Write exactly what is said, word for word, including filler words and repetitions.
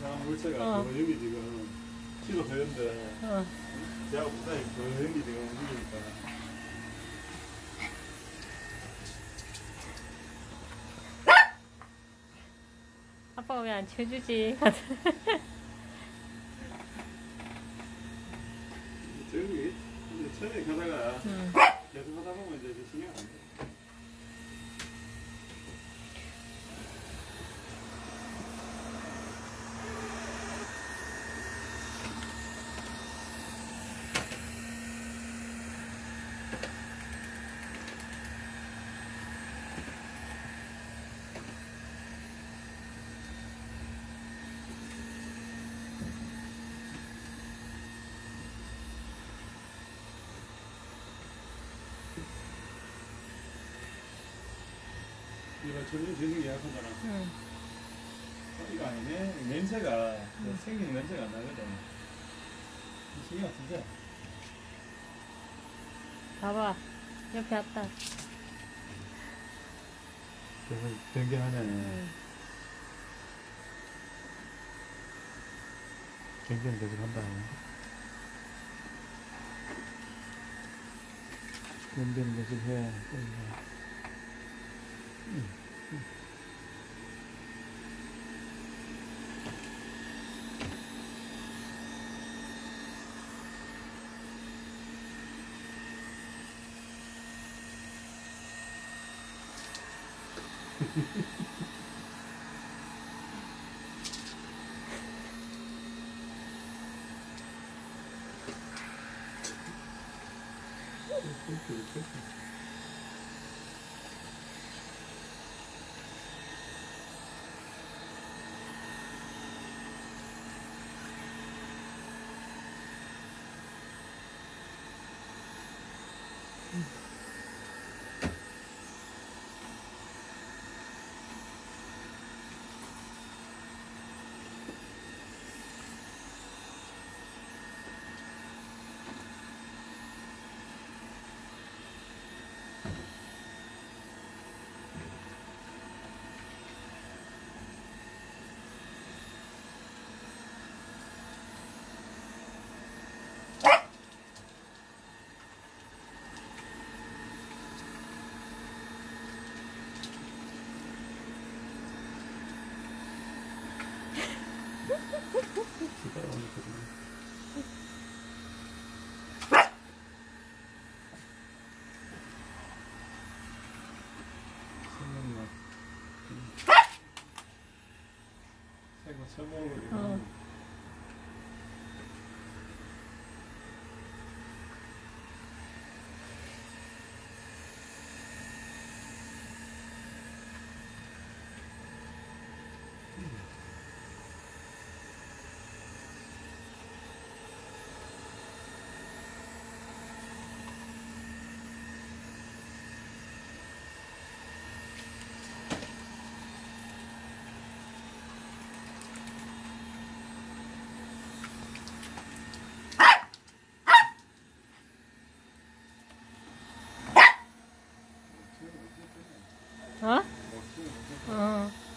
이상한 물체가 어. 그 여기 지금 키도 허연데 어. 제가 무사히 그 여기 지금 움직이니까 아빠가 왜 안 쳐주지? 저기 이제 처음에 가다가 응. 계속 하다 보면 이제 신경 안 돼. 이거 전혀 전혀 예약하잖아. 응. 어, 이거 아니네. 냄새가 응. 생기는 냄새가 안 나거든. 신경 쓰자. 봐봐. 옆에 왔다. 계속 변경하네. 응. 변경 계속 한다. 변경 계속 해. 응. 응. 새거 처먹은 거. 어. 어? 어.